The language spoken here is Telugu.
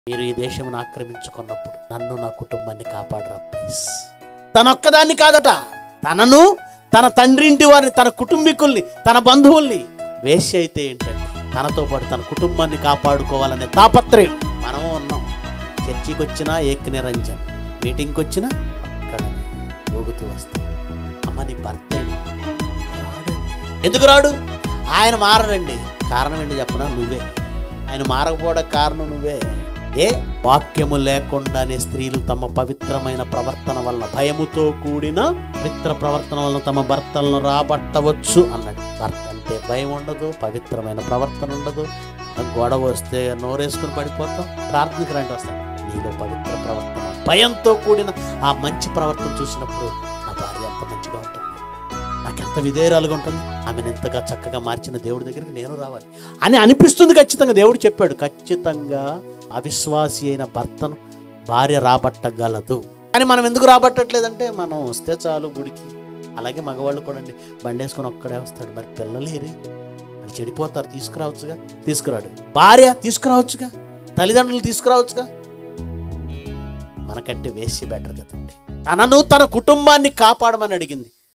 మీరు ఈ దేశమును ఆక్రమించుకున్నప్పుడు నన్ను నా కుటుంబాన్ని కాపాడరా ప్లీజ్. తనొక్కదాన్ని కాదట, తనను, తన తండ్రి ఇంటి వారిని, తన కుటుంబీకుల్ని, తన బంధువుల్ని. వేశ్య అయితే ఏంటంటే తనతో పాటు తన కుటుంబాన్ని కాపాడుకోవాలనే తాపత్రయం. మనము ఉన్నాం. చర్చికి వచ్చినా ఏక్ నిరంజన్, మీటింగ్కి వచ్చినా అక్కడ ఊగుతూ వస్తాం. అమ్మ నీ భర్త రాడు. ఎందుకు రాడు? ఆయన మారడండి. కారణం ఏంటి చెప్పనా? నువ్వే. ఆయన మారకపోవడానికి కారణం నువ్వే. వాక్యము లేకుండానే స్త్రీలు తమ పవిత్రమైన ప్రవర్తన వల్ల, భయముతో కూడిన పవిత్ర ప్రవర్తన వల్ల తమ భర్తలను రాబట్టవచ్చు అన్నాడు. భర్త అంటే భయం ఉండదు, పవిత్రమైన ప్రవర్తన ఉండదు. గొడవ వస్తే నోరేసుకుని పడిపోతాం. ప్రార్థనకి రండి వస్తాం. నీలో పవిత్ర ప్రవర్తన, భయంతో కూడిన ఆ మంచి ప్రవర్తన చూసినప్పుడు నా భార్య ఎంత మంచిగా ఉంటుంది, నాకెంత విధేయురాలుగా ఉంటుంది, ఆమెను ఎంతగా చక్కగా మార్చిన దేవుడి దగ్గరికి నేను రావాలి అని అనిపిస్తుంది. ఖచ్చితంగా దేవుడు చెప్పాడు, ఖచ్చితంగా అవిశ్వాసి అయిన భర్తను భార్య రాబట్టగలదు. కానీ మనం ఎందుకు రాబట్టట్లేదంటే, మనం వస్తే చాలు గుడికి. అలాగే మగవాళ్ళు కూడా అండి, బండి వేసుకొని ఒక్కడే వస్తాడు. మరి పిల్లలేరే, వాళ్ళు చెడిపోతారు. తీసుకురావచ్చుగా, తీసుకురాడు. భార్య తీసుకురావచ్చుగా, తల్లిదండ్రులు తీసుకురావచ్చుగా. మనకంటే వేసి బెటర్ కదండి. తనను తన కుటుంబాన్ని కాపాడమని అడిగింది.